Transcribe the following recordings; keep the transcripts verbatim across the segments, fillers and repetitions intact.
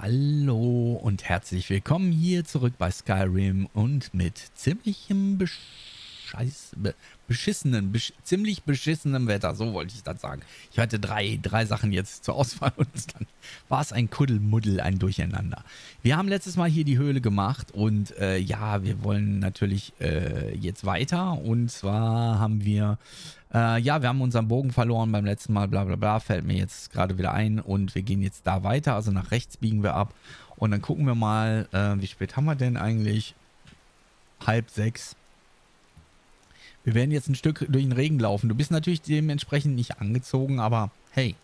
Hallo und herzlich willkommen hier zurück bei Skyrim und mit ziemlichem Bescheiß, be, beschissenen, besch, ziemlich beschissenem Wetter, so wollte ich das sagen. Ich hatte drei, drei Sachen jetzt zur Auswahl und dann war es ein Kuddelmuddel, ein Durcheinander. Wir haben letztes Mal hier die Höhle gemacht und äh, ja, wir wollen natürlich äh, jetzt weiter und zwar haben wir Äh, ja, wir haben unseren Bogen verloren beim letzten Mal, bla bla bla, fällt mir jetzt gerade wieder ein und wir gehen jetzt da weiter, also nach rechts biegen wir ab und dann gucken wir mal, äh, wie spät haben wir denn eigentlich? Halb sechs. Wir werden jetzt ein Stück durch den Regen laufen. Du bist natürlich dementsprechend nicht angezogen, aber hey,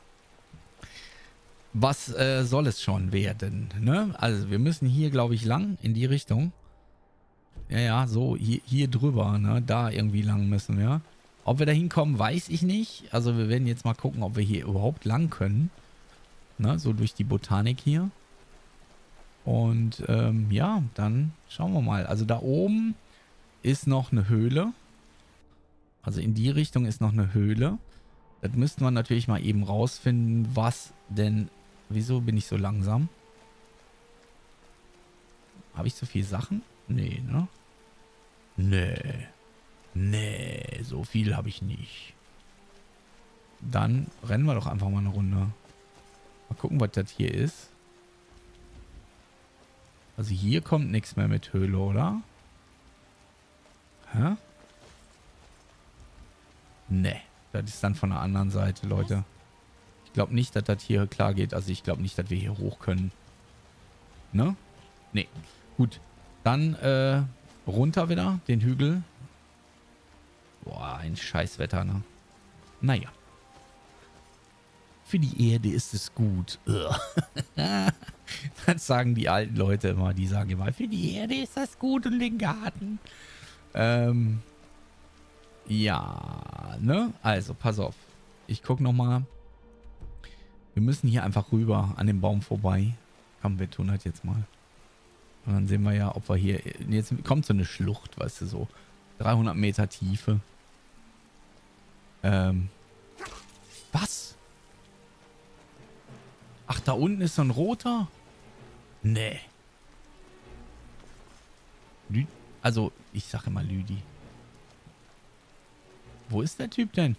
was äh, soll es schon werden, ne? Also wir müssen hier, glaube ich, lang in die Richtung. Ja, ja, so hier, hier drüber, ne? Da irgendwie lang müssen wir. Ob wir da hinkommen, weiß ich nicht. Also wir werden jetzt mal gucken, ob wir hier überhaupt lang können. Ne, so durch die Botanik hier. Und ähm, ja, dann schauen wir mal. Also da oben ist noch eine Höhle. Also in die Richtung ist noch eine Höhle. Das müssten wir natürlich mal eben rausfinden, was denn... Wieso bin ich so langsam? Habe ich so viele Sachen? Nee, ne? Nee. Nee, so viel habe ich nicht. Dann rennen wir doch einfach mal eine Runde. Mal gucken, was das hier ist. Also hier kommt nichts mehr mit Höhle, oder? Hä? Nee, das ist dann von der anderen Seite, Leute. Ich glaube nicht, dass das hier klar geht. Also ich glaube nicht, dass wir hier hoch können. Ne? Nee. Gut. Dann äh, runter wieder, den Hügel. Boah, ein Scheißwetter, ne? Naja. Für die Erde ist es gut. Das sagen die alten Leute immer. Die sagen immer, für die Erde ist das gut und den Garten. Ähm, ja, ne? Also, pass auf. Ich guck nochmal. Wir müssen hier einfach rüber an dem Baum vorbei. Komm, wir tun das jetzt mal. Und dann sehen wir ja, ob wir hier... Jetzt kommt so eine Schlucht, weißt du, so dreihundert Meter Tiefe. Ähm. Was? Ach, da unten ist so ein roter? Nee. Lü also, ich sage immer Lüdi. Wo ist der Typ denn?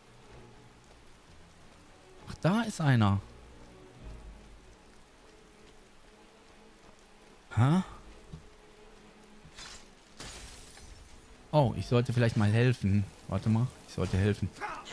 Ach, da ist einer. Hä? Oh, ich sollte vielleicht mal helfen. Warte mal, ich sollte helfen.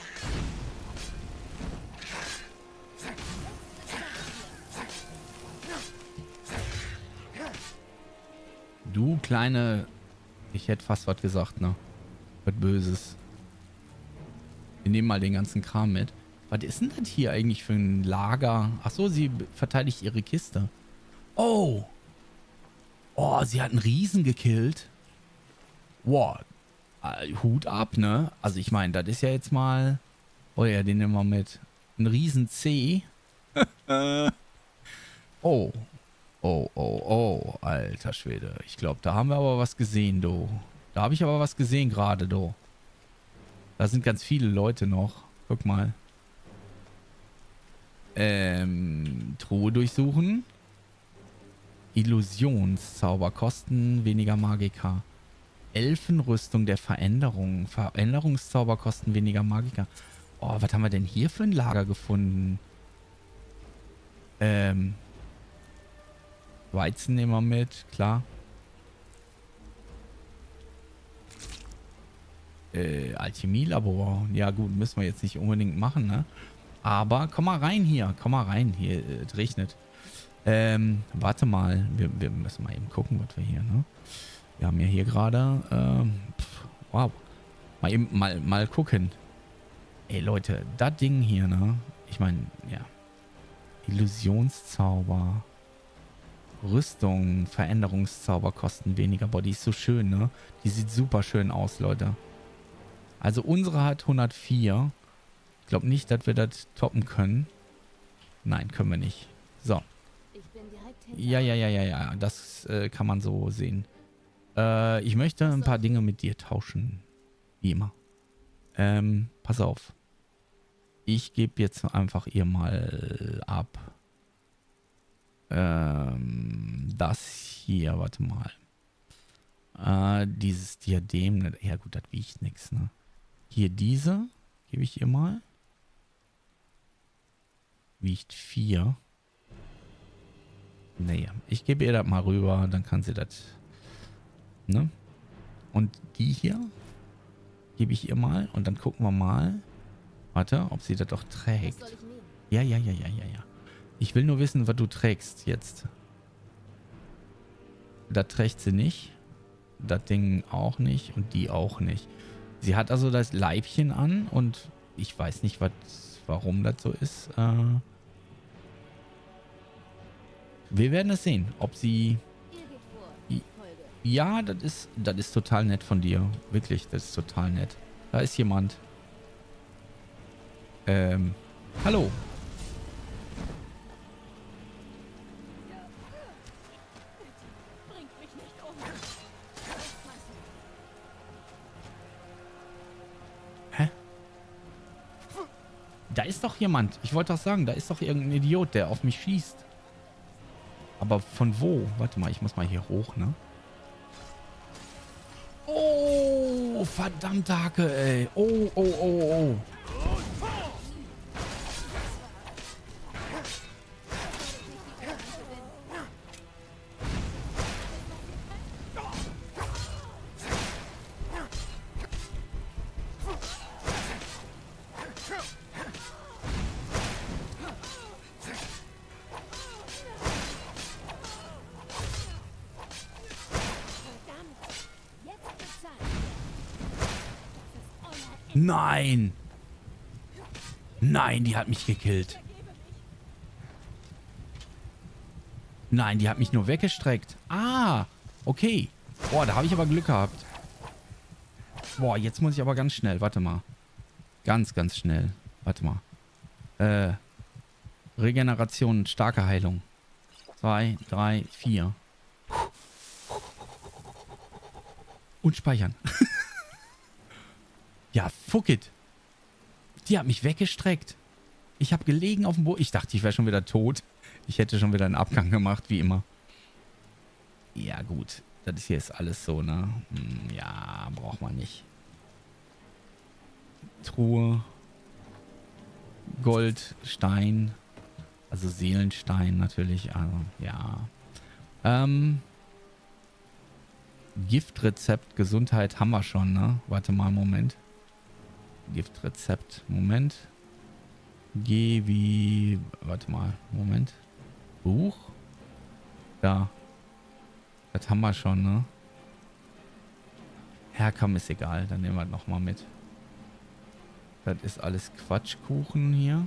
Du kleine... Ich hätte fast was gesagt, ne? Was Böses. Wir nehmen mal den ganzen Kram mit. Was ist denn das hier eigentlich für ein Lager? Ach so, sie verteidigt ihre Kiste. Oh! Oh, sie hat einen Riesen gekillt. Wow. Hut ab, ne? Also ich meine, das ist ja jetzt mal... Oh ja, den nehmen wir mit. Ein Riesen C. Oh. Oh, oh, oh. Alter Schwede. Ich glaube, da haben wir aber was gesehen, do. Da habe ich aber was gesehen gerade, do. Da sind ganz viele Leute noch. Guck mal. Ähm, Truhe durchsuchen. Illusionszauber. Kosten weniger Magika. Elfenrüstung der Veränderung. Veränderungszauber kosten weniger Magika. Oh, was haben wir denn hier für ein Lager gefunden? Ähm. Weizen nehmen wir mit, klar. Äh, Alchemielabor. Ja gut, müssen wir jetzt nicht unbedingt machen, ne? Aber komm mal rein hier. Komm mal rein hier. Äh, es regnet. Ähm, warte mal. Wir, wir müssen mal eben gucken, was wir hier, ne? Wir haben ja hier gerade, ähm, pff, wow. Mal eben, mal, mal gucken. Ey, Leute, das Ding hier, ne? Ich meine, ja. Illusionszauber. Rüstung, Veränderungszauber kosten weniger. Boah, die ist so schön, ne? Die sieht super schön aus, Leute. Also unsere hat hundertvier. Ich glaube nicht, dass wir das toppen können. Nein, können wir nicht. So. Ja, ja, ja, ja, ja. Das äh, kann man so sehen. Äh, ich möchte ein paar Dinge mit dir tauschen. Wie immer. Ähm, pass auf. Ich gebe jetzt einfach ihr mal ab. Ähm, das hier, warte mal. Äh, dieses Diadem, ne, ja gut, das wiegt nichts, ne? Hier diese, gebe ich ihr mal. Wiegt vier. Nee, ich gebe ihr das mal rüber, dann kann sie das, ne? Und die hier gebe ich ihr mal und dann gucken wir mal, warte, ob sie das doch trägt. Ja, ja, ja, ja, ja, ja. Ich will nur wissen, was du trägst jetzt. Das trägt sie nicht. Das Ding auch nicht und die auch nicht. Sie hat also das Leibchen an und ich weiß nicht, was, warum das so ist. Äh, wir werden es sehen, ob sie... Ja, das ist, das ist total nett von dir. Wirklich, das ist total nett. Da ist jemand. Ähm, hallo. Hä? Da ist doch jemand. Ich wollte doch sagen, da ist doch irgendein Idiot, der auf mich schießt. Aber von wo? Warte mal, ich muss mal hier hoch, ne? Oh, verdammte Hacke, ey. Oh, oh, oh, oh. Nein. Nein, die hat mich gekillt. Nein, die hat mich nur weggestreckt. Ah, okay. Boah, da habe ich aber Glück gehabt. Boah, jetzt muss ich aber ganz schnell. Warte mal. Ganz, ganz schnell. Warte mal. Äh, Regeneration, starke Heilung. Zwei, drei, vier. Und speichern. Ja, fuck it. Die hat mich weggestreckt. Ich habe gelegen auf dem Boden. Ich dachte, ich wäre schon wieder tot. Ich hätte schon wieder einen Abgang gemacht, wie immer. Ja, gut. Das hier ist alles so, ne? Hm, ja, braucht man nicht. Truhe. Gold, Stein. Also Seelenstein natürlich. Also, ja. Ähm. Giftrezept, Gesundheit haben wir schon, ne? Warte mal, Moment. Giftrezept, Moment. Geh wie... Warte mal, Moment. Buch? Da. Das haben wir schon, ne? Ja, komm, ist egal. Dann nehmen wir das nochmal mit. Das ist alles Quatschkuchen hier.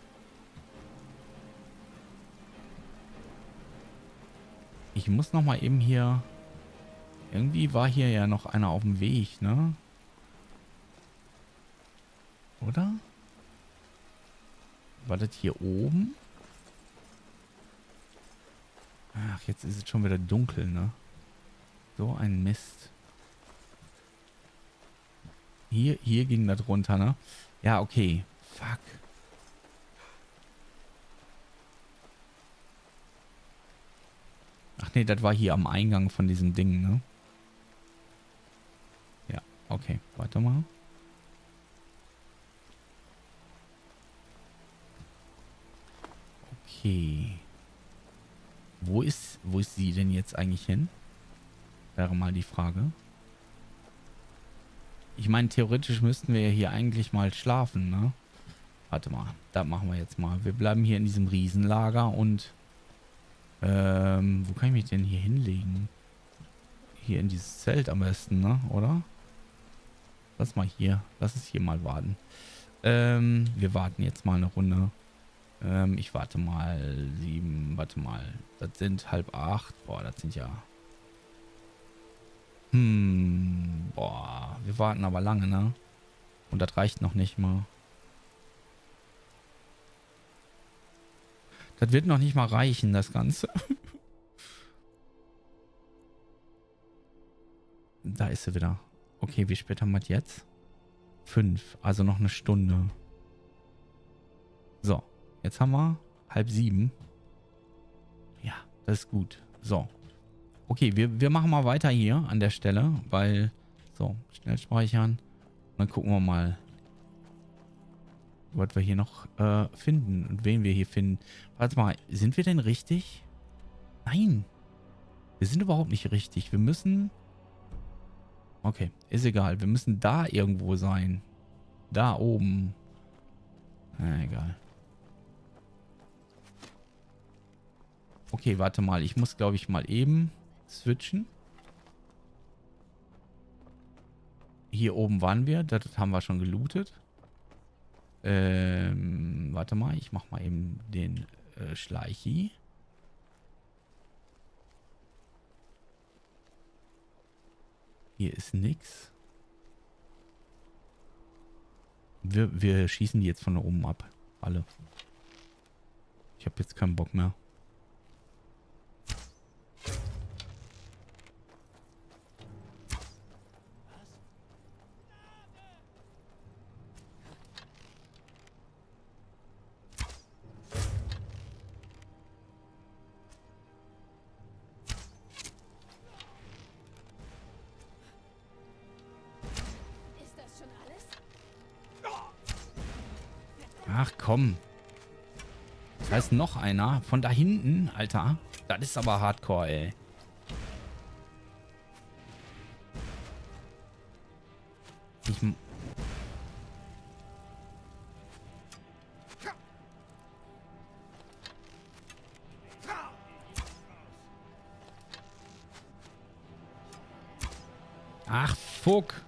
Ich muss nochmal eben hier... Irgendwie war hier ja noch einer auf dem Weg, ne? Oder? War das hier oben? Ach, jetzt ist es schon wieder dunkel, ne? So ein Mist. Hier, hier ging das runter, ne? Ja, okay. Fuck. Ach nee, das war hier am Eingang von diesem Ding, ne? Ja, okay. Warte mal. Okay. Wo ist, wo ist sie denn jetzt eigentlich hin? Wäre mal die Frage. Ich meine, theoretisch müssten wir ja hier eigentlich mal schlafen, ne? Warte mal, das machen wir jetzt mal. Wir bleiben hier in diesem Riesenlager und... Ähm, wo kann ich mich denn hier hinlegen? Hier in dieses Zelt am besten, ne? Oder? Lass mal hier. Lass es hier mal warten. Ähm, wir warten jetzt mal eine Runde. Ähm, ich warte mal sieben, warte mal. Das sind halb acht. Boah, das sind ja... Hm, boah, wir warten aber lange, ne? Und das reicht noch nicht mal. Das wird noch nicht mal reichen, das Ganze. Da ist sie wieder. Okay, wie spät haben wir jetzt? Fünf, also noch eine Stunde. So, jetzt haben wir halb sieben. Ja, Das ist gut. So. Okay, wir, wir machen mal weiter hier an der Stelle, weil... So, schnell speichern. Und dann gucken wir mal, was wir hier noch äh, finden und wen wir hier finden. Warte mal, sind wir denn richtig? Nein. Wir sind überhaupt nicht richtig. Wir müssen... Okay, ist egal. Wir müssen da irgendwo sein. Da oben. Na, egal. Okay, warte mal. Ich muss, glaube ich, mal eben switchen. Hier oben waren wir. Das haben wir schon gelootet. Ähm, warte mal. Ich mache mal eben den äh, Schleichi. Hier ist nix. Wir, wir schießen die jetzt von da oben ab. Alle. Ich habe jetzt keinen Bock mehr. Ach komm. Das heißt noch einer von da hinten, Alter. Das ist aber hardcore, ey. Ich... Ach, fuck.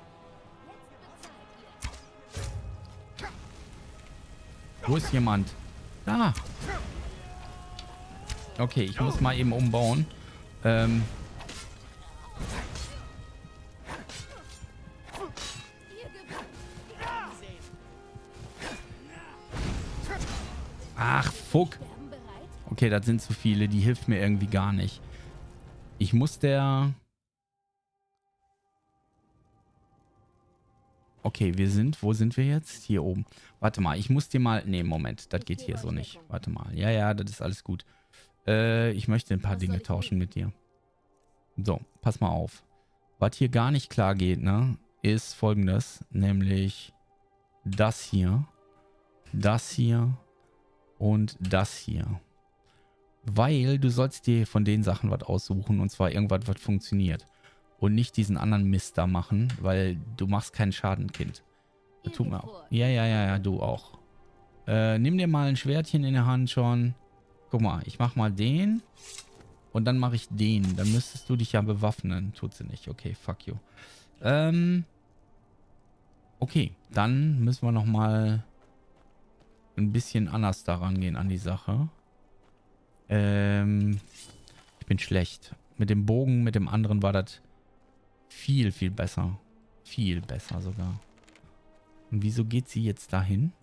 Wo ist jemand? Da. Okay, ich muss mal eben umbauen. Ähm. Ach, fuck. Okay, das sind zu viele. Die hilft mir irgendwie gar nicht. Ich muss der... Okay, wir sind... Wo sind wir jetzt? Hier oben. Warte mal, ich muss dir mal... Nee, Moment. Das geht hier so nicht. Warte mal. Ja, ja, das ist alles gut. Äh, ich möchte ein paar Dinge tauschen mit dir. So, pass mal auf. Was hier gar nicht klar geht, ne, ist folgendes. Nämlich das hier, das hier und das hier. Weil du sollst dir von den Sachen was aussuchen und zwar irgendwas, was funktioniert. Und nicht diesen anderen Mist da machen, weil du machst keinen Schaden, Kind. Das tut mir auch. Ja, ja, ja, ja, du auch. Äh, nimm dir mal ein Schwertchen in der Hand schon. Guck mal, ich mach mal den. Und dann mache ich den. Dann müsstest du dich ja bewaffnen. Tut sie nicht. Okay, fuck you. Ähm. Okay, dann müssen wir nochmal ein bisschen anders daran gehen an die Sache. Ähm. Ich bin schlecht. Mit dem Bogen, mit dem anderen war das viel, viel besser. Viel besser sogar. Und wieso geht sie jetzt dahin?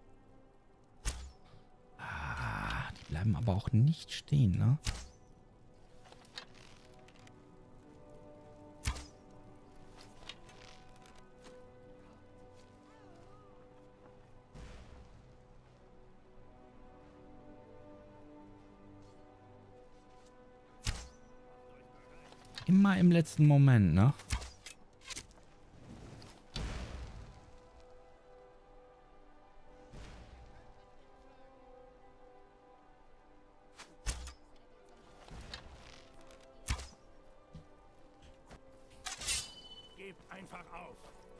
Ah, die bleiben aber auch nicht stehen, ne? Immer im letzten Moment, ne? Gebt einfach auf.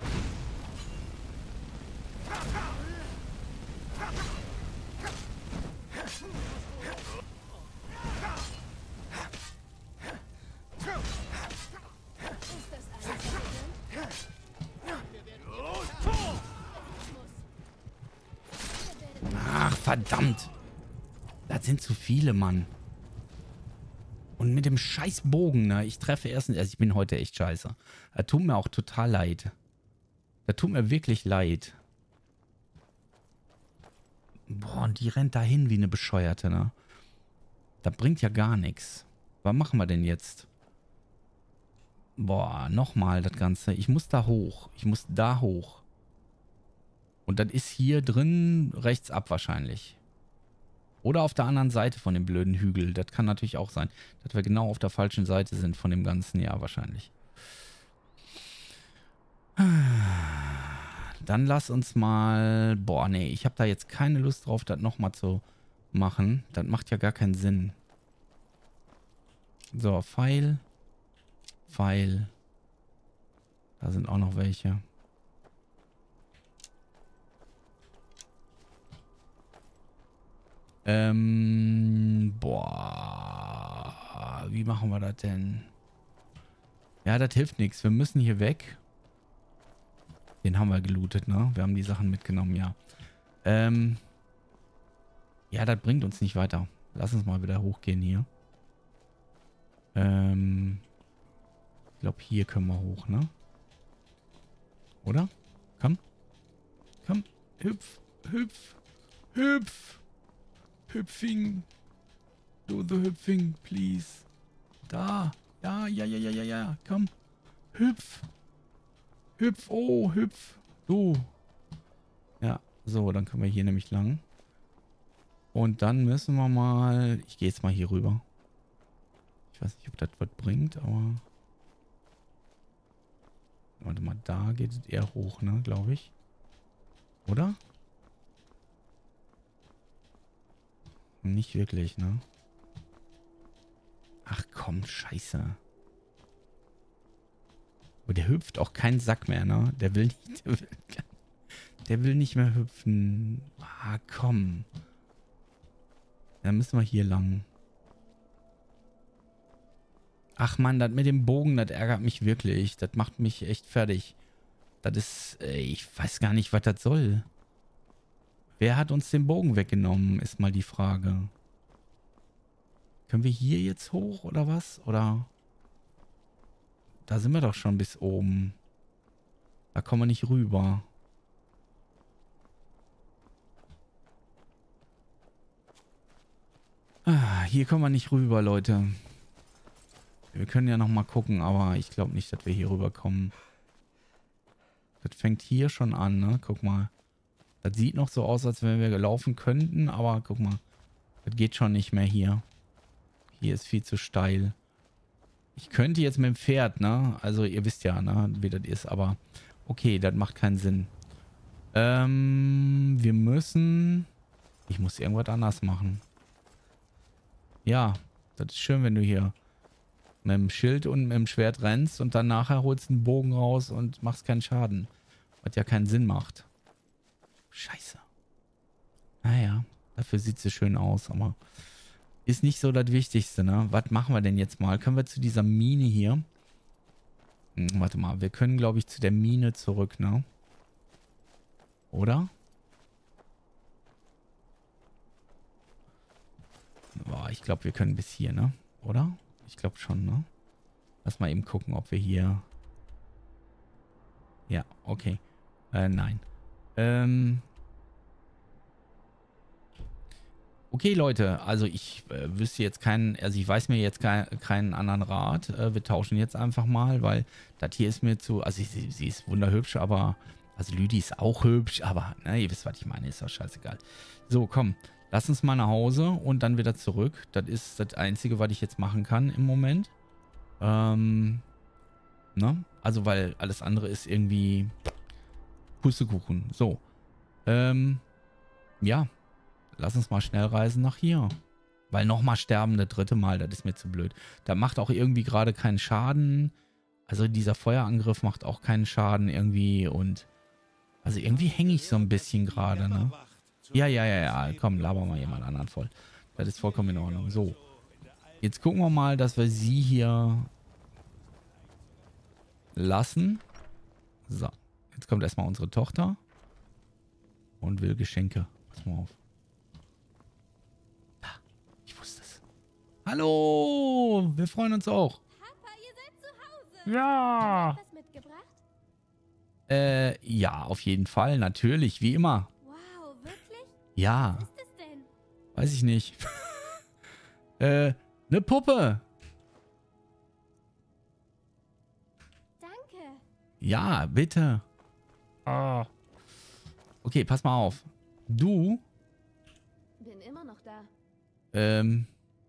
Ach, verdammt. Das sind zu viele, Mann. Und mit dem scheiß Bogen, ne? Ich treffe erst... Also ich bin heute echt scheiße. Das tut mir auch total leid. Das tut mir wirklich leid. Boah, und die rennt dahin wie eine Bescheuerte, ne? Das bringt ja gar nichts. Was machen wir denn jetzt? Boah, nochmal das Ganze. Ich muss da hoch. Ich muss da hoch. Und das ist hier drin rechts ab wahrscheinlich. Oder auf der anderen Seite von dem blöden Hügel. Das kann natürlich auch sein. Dass wir genau auf der falschen Seite sind von dem Ganzen. Ja, wahrscheinlich. Dann lass uns mal... Boah, nee, ich habe da jetzt keine Lust drauf, das nochmal zu machen. Das macht ja gar keinen Sinn. So, Pfeil. Pfeil. Da sind auch noch welche. Ähm, boah. Wie machen wir das denn? Ja, das hilft nichts. Wir müssen hier weg. Den haben wir gelootet, ne? Wir haben die Sachen mitgenommen, ja. Ähm. Ja, das bringt uns nicht weiter. Lass uns mal wieder hochgehen hier. Ähm. Ich glaube, hier können wir hoch, ne? Oder? Komm. Komm. Hüpf. Hüpf. Hüpf. Hüpfing. Do the hüpfing, please. Da. Ja, ja, ja, ja, ja, ja. Komm. Hüpf. Hüpf. Oh, hüpf. Du. Ja, so, dann können wir hier nämlich lang. Und dann müssen wir mal... Ich gehe jetzt mal hier rüber. Ich weiß nicht, ob das was bringt, aber... Warte mal, da geht es eher hoch, ne, glaube ich. Oder? Nicht wirklich, ne? Ach komm, scheiße. Aber der hüpft auch keinen Sack mehr, ne? Der will nicht, der will, der will nicht mehr hüpfen. Ah, komm. Dann müssen wir hier lang. Ach man, das mit dem Bogen, das ärgert mich wirklich. Das macht mich echt fertig. Das ist, ey, ich weiß gar nicht, was das soll. Wer hat uns den Bogen weggenommen, ist mal die Frage. Können wir hier jetzt hoch oder was? Oder? Da sind wir doch schon bis oben. Da kommen wir nicht rüber. Ah, hier kommen wir nicht rüber, Leute. Wir können ja noch mal gucken, aber ich glaube nicht, dass wir hier rüberkommen. Das fängt hier schon an, ne? Guck mal. Das sieht noch so aus, als wenn wir laufen könnten, aber guck mal. Das geht schon nicht mehr hier. Hier ist viel zu steil. Ich könnte jetzt mit dem Pferd, ne? Also ihr wisst ja, ne? Wie das ist, aber okay, das macht keinen Sinn. Ähm, wir müssen... Ich muss irgendwas anders machen. Ja, das ist schön, wenn du hier mit dem Schild und mit dem Schwert rennst und dann nachher holst einen Bogen raus und machst keinen Schaden. Was ja keinen Sinn macht. Scheiße. Naja, dafür sieht sie schön aus, aber ist nicht so das Wichtigste, ne? Was machen wir denn jetzt mal? Können wir zu dieser Mine hier? Hm, warte mal, wir können, glaube ich, zu der Mine zurück, ne? Oder? Boah, ich glaube, wir können bis hier, ne? Oder? Ich glaube schon, ne? Lass mal eben gucken, ob wir hier... Ja, okay. Äh, nein. Ähm... Okay, Leute, also ich äh, wüsste jetzt keinen, also ich weiß mir jetzt kein, keinen anderen Rat. Äh, wir tauschen jetzt einfach mal, weil das hier ist mir zu, also sie, sie ist wunderhübsch, aber, also Lüdi ist auch hübsch, aber, ne, ihr wisst, was ich meine, ist doch scheißegal. So, komm, lass uns mal nach Hause und dann wieder zurück. Das ist das Einzige, was ich jetzt machen kann im Moment. Ähm, ne, also weil alles andere ist irgendwie Pustekuchen. So, ähm, ja. Lass uns mal schnell reisen nach hier. Weil nochmal sterben, das dritte Mal, das ist mir zu blöd. Da macht auch irgendwie gerade keinen Schaden. Also dieser Feuerangriff macht auch keinen Schaden irgendwie. Und also irgendwie hänge ich so ein bisschen gerade, ne? Ja, ja, ja, ja. Komm, laber mal jemand anderen voll. Das ist vollkommen in Ordnung. So. Jetzt gucken wir mal, dass wir sie hier lassen. So. Jetzt kommt erstmal unsere Tochter. Und will Geschenke. Pass mal auf. Hallo, wir freuen uns auch. Papa, ihr seid zu Hause. Ja. Habt ihr etwas mitgebracht? Äh, ja, auf jeden Fall, natürlich, wie immer. Wow, wirklich? Ja. Was ist es denn? Weiß ich nicht. äh, eine Puppe. Danke. Ja, bitte. Ah. Okay, pass mal auf. Du Bin immer noch da. Ähm,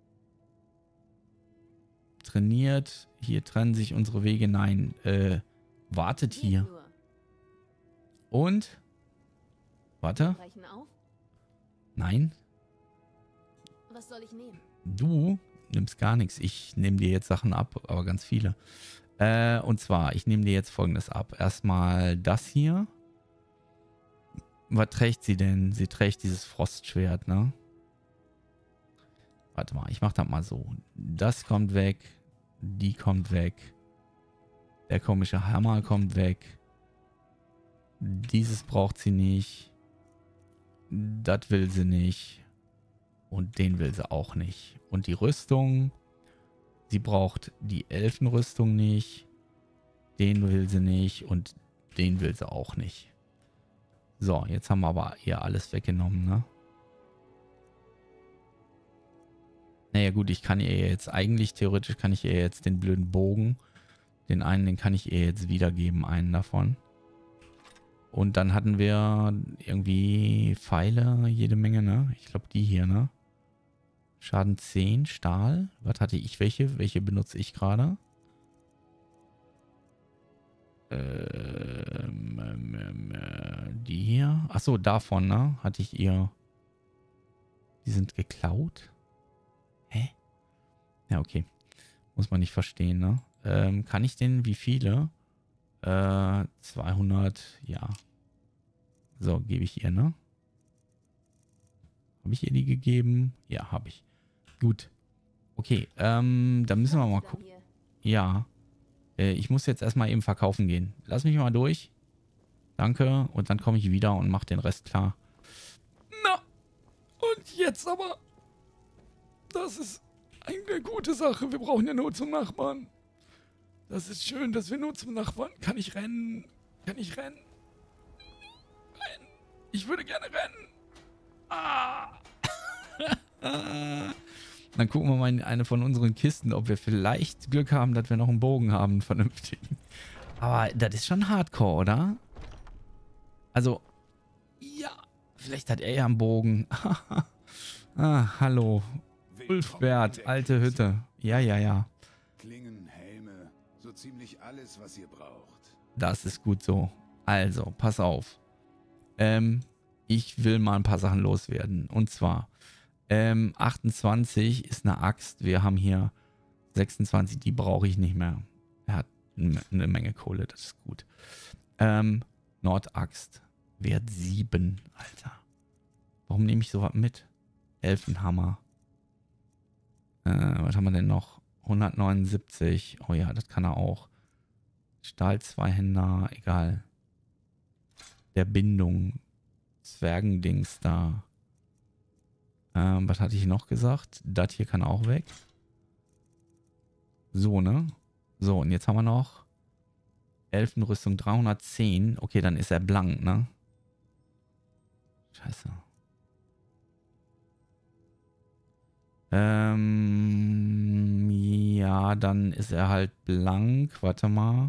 trainiert. Hier trennen sich unsere Wege. Nein. Äh, wartet Geht hier. nur. Und? Warte. Brechen auf? Nein. Was soll ich nehmen? Du nimmst gar nichts. Ich nehme dir jetzt Sachen ab, aber ganz viele. Äh, und zwar, ich nehme dir jetzt Folgendes ab. Erstmal das hier. Was trägt sie denn? Sie trägt dieses Frostschwert, ne? Warte mal, ich mach das mal so. Das kommt weg. Die kommt weg. Der komische Hammer kommt weg. Dieses braucht sie nicht. Das will sie nicht. Und den will sie auch nicht. Und die Rüstung. Sie braucht die Elfenrüstung nicht. Den will sie nicht. Und den will sie auch nicht. So, jetzt haben wir aber ihr alles weggenommen, ne? Naja gut, ich kann ihr jetzt eigentlich, theoretisch kann ich ihr jetzt den blöden Bogen, den einen, den kann ich ihr jetzt wiedergeben, einen davon. Und dann hatten wir irgendwie Pfeile, jede Menge, ne? Ich glaube die hier, ne? Schaden zehn, Stahl. Was hatte ich? Welche? Welche benutze ich gerade? Ähm, ähm, äh, die hier. Achso, davon, ne? Hatte ich ihr. Die sind geklaut? Hä? Ja, okay. Muss man nicht verstehen, ne? Ähm, kann ich denn, wie viele? Äh, zweihundert, ja. So, gebe ich ihr, ne? Habe ich ihr die gegeben? Ja, habe ich. Gut. Okay, ähm, da müssen wir mal gucken. Ja. Äh, ich muss jetzt erstmal eben verkaufen gehen. Lass mich mal durch. Danke. Und dann komme ich wieder und mache den Rest klar. Na, und jetzt aber. Das ist eine gute Sache. Wir brauchen ja nur zum Nachbarn. Das ist schön, dass wir nur zum Nachbarn. Kann ich rennen? Kann ich rennen? Rennen. Ich würde gerne rennen. Ah. Dann gucken wir mal in eine von unseren Kisten, ob wir vielleicht Glück haben, dass wir noch einen Bogen haben, einen vernünftigen. Aber das ist schon Hardcore, oder? Also, ja, vielleicht hat er ja einen Bogen. Ah, hallo. Ulfbert, alte Hütte. Ja, ja, ja. Klingen, Helme, so ziemlich alles, was ihr braucht. Das ist gut so. Also, pass auf. Ähm, ich will mal ein paar Sachen loswerden. Und zwar, ähm, achtundzwanzig ist eine Axt. Wir haben hier sechsundzwanzig, die brauche ich nicht mehr. Er hat eine Menge Kohle, das ist gut. Ähm, Nordaxt. Wert sieben, Alter. Warum nehme ich sowas mit? Elfenhammer. Äh, was haben wir denn noch? hundertneunundsiebzig. Oh ja, das kann er auch. Stahl-Zweihänder, egal. Der Bindung. Zwergendings da. Ähm, was hatte ich noch gesagt? Das hier kann auch weg. So, ne? So, und jetzt haben wir noch Elfenrüstung dreihundertzehn. Okay, dann ist er blank, ne? Scheiße. Ähm, ja, dann ist er halt blank. Warte mal.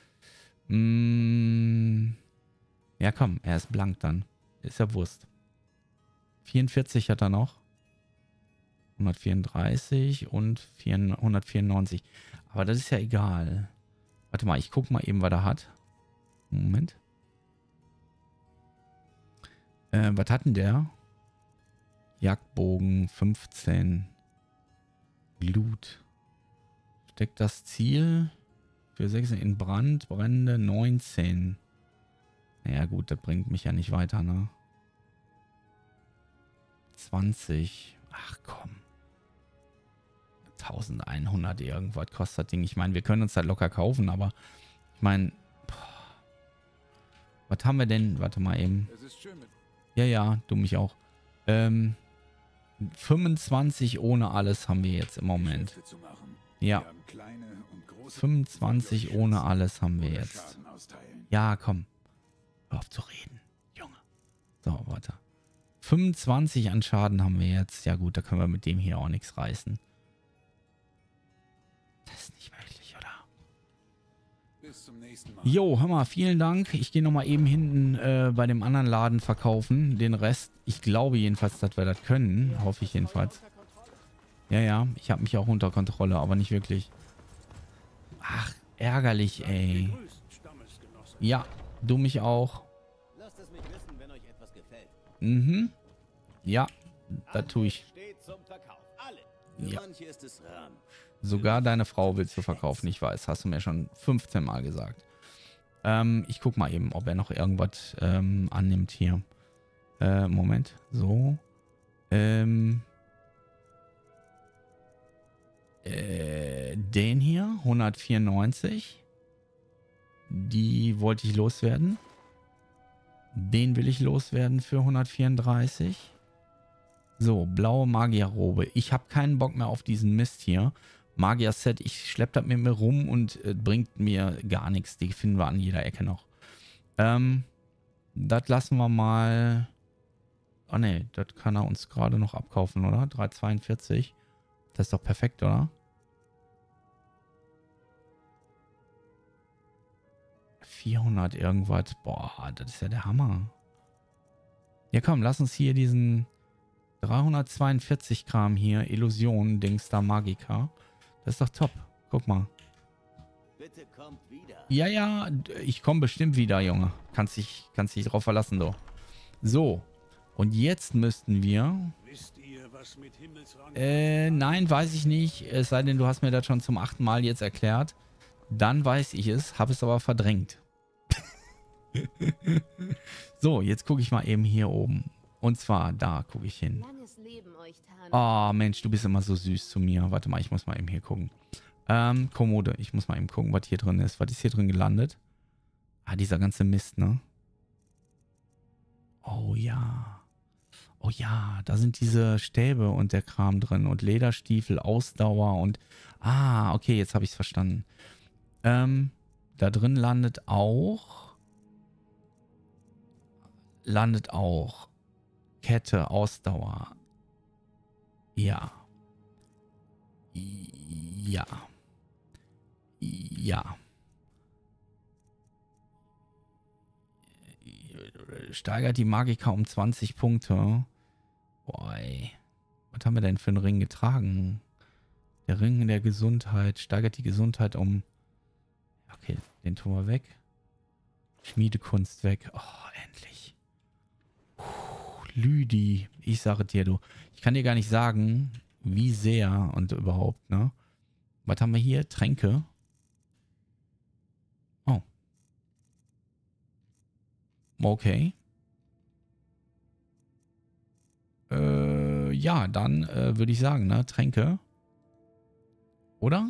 Mm, ja, komm, er ist blank dann. Ist ja Wurst. vierundvierzig hat er noch. hundertvierunddreißig und hundertvierundneunzig. Aber das ist ja egal. Warte mal, ich guck mal eben, was er hat. Moment. Äh, was hat denn der? Jagdbogen fünfzehn. Glut. Steckt das Ziel für sechs in Brand, Brände neunzehn. Naja gut, das bringt mich ja nicht weiter, ne? zwanzig. Ach komm. eintausendeinhundert irgendwas kostet das Ding. Ich meine, wir können uns das locker kaufen, aber ich meine, was haben wir denn? Warte mal eben. Es ist schön mit Ja, ja, du mich auch. Ähm, fünfundzwanzig ohne alles haben wir jetzt im Moment. Geschäfte zu machen. Ja. Wir haben kleine und große fünfundzwanzig ohne alles haben wir oder jetzt. Schaden austeilen. Ja, komm. Hör auf zu reden, Junge. So, warte. fünfundzwanzig an Schaden haben wir jetzt. Ja gut, da können wir mit dem hier auch nichts reißen. Das ist nicht möglich, oder? Bis zum nächsten Mal. Jo, hör mal, vielen Dank. Ich gehe nochmal eben hinten äh, bei dem anderen Laden verkaufen. Den Rest, ich glaube jedenfalls, dass wir das können. Hoffe ich jedenfalls. Ja, ja, ich habe mich auch unter Kontrolle, aber nicht wirklich. Ach, ärgerlich, ey. Ja, du mich auch. Lasst es mich wissen, wenn euch etwas gefällt. Mhm. Ja, das tue ich. Steht zum Verkauf. Alle. Für Ja. manche ist es Ramsch. Sogar deine Frau willst du verkaufen, ich weiß. Hast du mir schon fünfzehn Mal gesagt. Ähm, ich guck mal eben, ob er noch irgendwas ähm, annimmt hier. Äh, Moment. So. Ähm. Äh, den hier, hundertvierundneunzig. Die wollte ich loswerden. Den will ich loswerden für hundertvierunddreißig. So, blaue Magierrobe. Ich habe keinen Bock mehr auf diesen Mist hier. Magier-Set, ich schlepp das mit mir rum und äh, bringt mir gar nichts. Die finden wir an jeder Ecke noch. Ähm, das lassen wir mal... Oh ne, das kann er uns gerade noch abkaufen, oder? drei zweiundvierzig. Das ist doch perfekt, oder? vierhundert irgendwas. Boah, das ist ja der Hammer. Ja komm, lass uns hier diesen dreihundertzweiundvierzig Gramm hier, Illusion, Dings da Magica. Das ist doch top. Guck mal. Bitte kommt wieder. Ja, ja, ich komme bestimmt wieder, Junge. Kannst dich, kannst dich drauf verlassen, du. So. Und jetzt müssten wir... Wisst ihr, was mit Himmelsrang... Äh, nein, weiß ich nicht. Es sei denn, du hast mir das schon zum achten Mal jetzt erklärt. Dann weiß ich es, habe es aber verdrängt. So, jetzt gucke ich mal eben hier oben. Und zwar, da gucke ich hin. Langes Leben euch, Tane. Oh, Mensch, du bist immer so süß zu mir. Warte mal, ich muss mal eben hier gucken. Ähm, Kommode. Ich muss mal eben gucken, was hier drin ist. Was ist hier drin gelandet? Ah, dieser ganze Mist, ne? Oh ja. Oh ja, da sind diese Stäbe und der Kram drin. Und Lederstiefel, Ausdauer und... Ah, okay, jetzt habe ich es verstanden. Ähm, da drin landet auch... Landet auch... Kette, Ausdauer. Ja. Ja. Ja. Steigert die Magika um zwanzig Punkte. Boah, ey. Was haben wir denn für einen Ring getragen? Der Ring der Gesundheit. Steigert die Gesundheit um... Okay, den tun wir weg. Schmiedekunst weg. Oh, endlich. Puh, Lüdi. Ich sage dir, du. Ich kann dir gar nicht sagen, wie sehr und überhaupt, ne? Was haben wir hier? Tränke. Oh. Okay. Äh, ja, dann äh, würde ich sagen, ne? Tränke. Oder?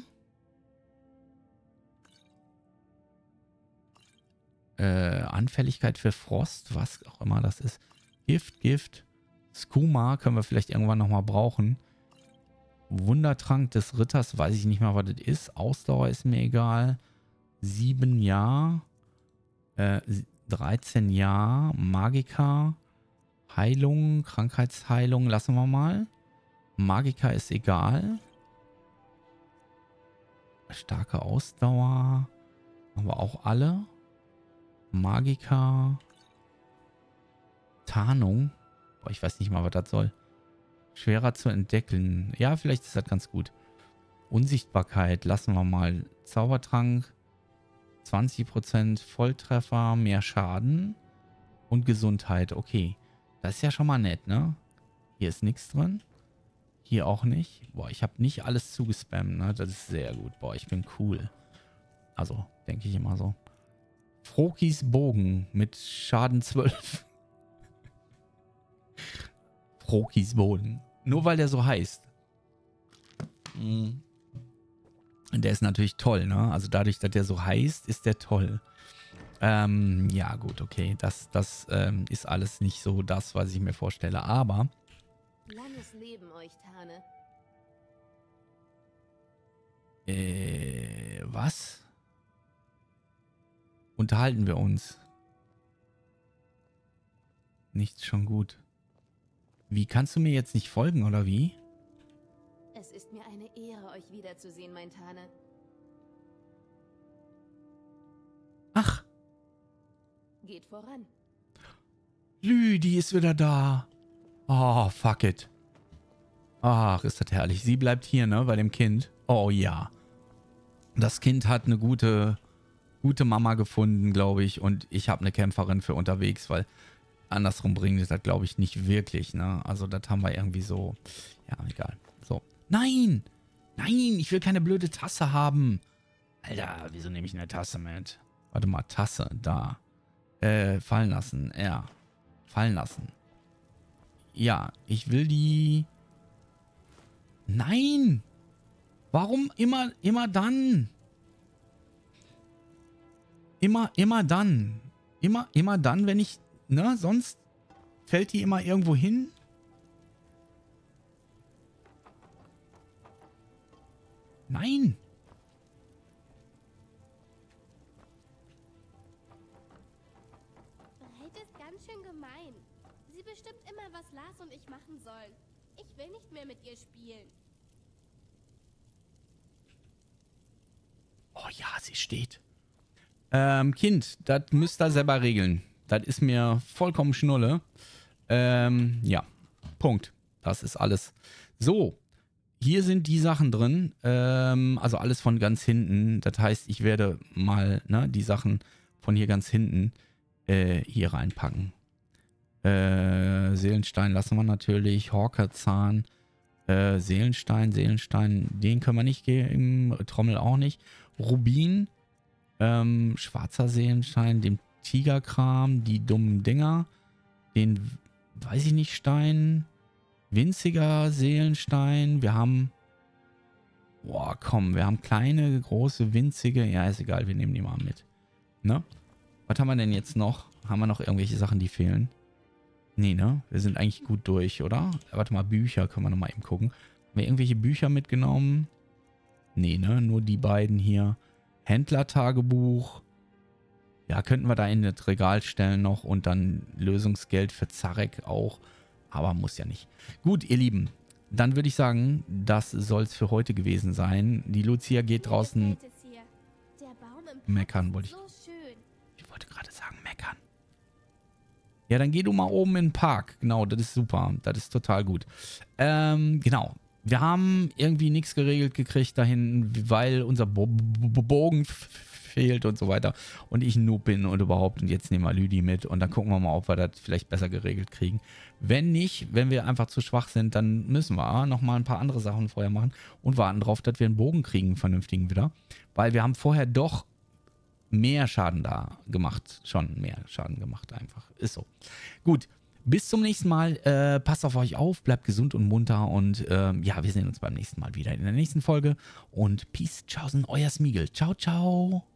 Äh, Anfälligkeit für Frost, was auch immer das ist. Gift, Gift. Skuma können wir vielleicht irgendwann nochmal brauchen. Wundertrank des Ritters, weiß ich nicht mal, was das ist. Ausdauer ist mir egal. Sieben Jahre. Äh, dreizehn Jahre. Magika. Heilung, Krankheitsheilung lassen wir mal. Magika ist egal. Starke Ausdauer. Haben wir auch alle. Magika. Tarnung. Boah, ich weiß nicht mal, was das soll. Schwerer zu entdecken. Ja, vielleicht ist das ganz gut. Unsichtbarkeit lassen wir mal. Zaubertrank. zwanzig Prozent Volltreffer, mehr Schaden. Und Gesundheit. Okay. Das ist ja schon mal nett, ne? Hier ist nichts drin. Hier auch nicht. Boah, ich habe nicht alles zugespammt, ne? Das ist sehr gut. Boah, ich bin cool. Also, denke ich immer so. Frokis Bogen mit Schaden zwölf. Frokis Bogen. Nur weil der so heißt. Mhm. Der ist natürlich toll, ne? Also dadurch, dass der so heißt, ist der toll. Ähm, ja gut, okay. Das, das ähm, ist alles nicht so das, was ich mir vorstelle. Aber... Langes Leben euch, Tane. Äh, was? Unterhalten wir uns. Nichts schon gut. Wie, kannst du mir jetzt nicht folgen, oder wie? Es ist mir eine Ehre, euch wiederzusehen, mein Tane. Geht voran. Lüdi ist wieder da. Oh, fuck it. Ach, ist das herrlich. Sie bleibt hier, ne, bei dem Kind. Oh ja. Das Kind hat eine gute, gute Mama gefunden, glaube ich. Und ich habe eine Kämpferin für unterwegs, weil andersrum bringt es das, glaube ich, nicht wirklich, ne. Also das haben wir irgendwie so. Ja, egal. So. Nein! Nein, ich will keine blöde Tasse haben. Alter, wieso nehme ich eine Tasse mit? Warte mal, Tasse, da. Äh, fallen lassen, ja. Fallen lassen. Ja, ich will die... Nein! Warum immer, immer dann? Immer, immer dann. Immer, immer dann, wenn ich... Ne, sonst fällt die immer irgendwo hin. Nein! Breit ist ganz schön gemein. Sie bestimmt immer, was Lars und ich machen sollen. Ich will nicht mehr mit ihr spielen. Oh ja, sie steht. Ähm, Kind, das müsst ihr selber regeln. Das ist mir vollkommen Schnulle. Ähm, ja. Punkt. Das ist alles. So. Hier sind die Sachen drin. Ähm, also alles von ganz hinten. Das heißt, ich werde mal, ne, die Sachen von hier ganz hinten äh, hier reinpacken. Äh, Seelenstein lassen wir natürlich. Horkerzahn. Äh, Seelenstein, Seelenstein, den können wir nicht geben. Trommel auch nicht. Rubin. Ähm, schwarzer Seelenstein. Den Tigerkram. Die dummen Dinger. Den, weiß ich nicht, Stein. Winziger Seelenstein. Wir haben... Boah, komm. Wir haben kleine, große, winzige. Ja, ist egal. Wir nehmen die mal mit. Ne? Was haben wir denn jetzt noch? Haben wir noch irgendwelche Sachen, die fehlen? Nee, ne? Wir sind eigentlich gut durch, oder? Warte mal, Bücher können wir nochmal eben gucken. Haben wir irgendwelche Bücher mitgenommen? Nee, ne? Nur die beiden hier. Händlertagebuch. Ja, könnten wir da in das Regal stellen noch und dann Lösungsgeld für Zarek auch. Aber muss ja nicht. Gut, ihr Lieben. Dann würde ich sagen, das soll es für heute gewesen sein. Die Lucia geht draußen Mir gefällt es hier. Der Baum im Park meckern, ist wollte ich. so schön. Ich wollte gerade sagen, meckern. Ja, dann geh du mal oben in den Park. Genau, das ist super. Das ist total gut. Ähm, genau. Wir haben irgendwie nichts geregelt gekriegt dahin, weil unser Bo Bo Bogen fehlt und so weiter. Und ich ein Noob bin und überhaupt. Und jetzt nehmen wir Lüdi mit und dann gucken wir mal, ob wir das vielleicht besser geregelt kriegen. Wenn nicht, wenn wir einfach zu schwach sind, dann müssen wir nochmal ein paar andere Sachen vorher machen und warten drauf, dass wir einen Bogen kriegen, einen vernünftigen wieder. Weil wir haben vorher doch mehr Schaden da gemacht. Schon mehr Schaden gemacht einfach. Ist so. Gut. Bis zum nächsten Mal. Äh, passt auf euch auf. Bleibt gesund und munter. Und ähm, ja, wir sehen uns beim nächsten Mal wieder in der nächsten Folge. Und Peace, Tschaußen, euer Smeagol. Ciao, ciao.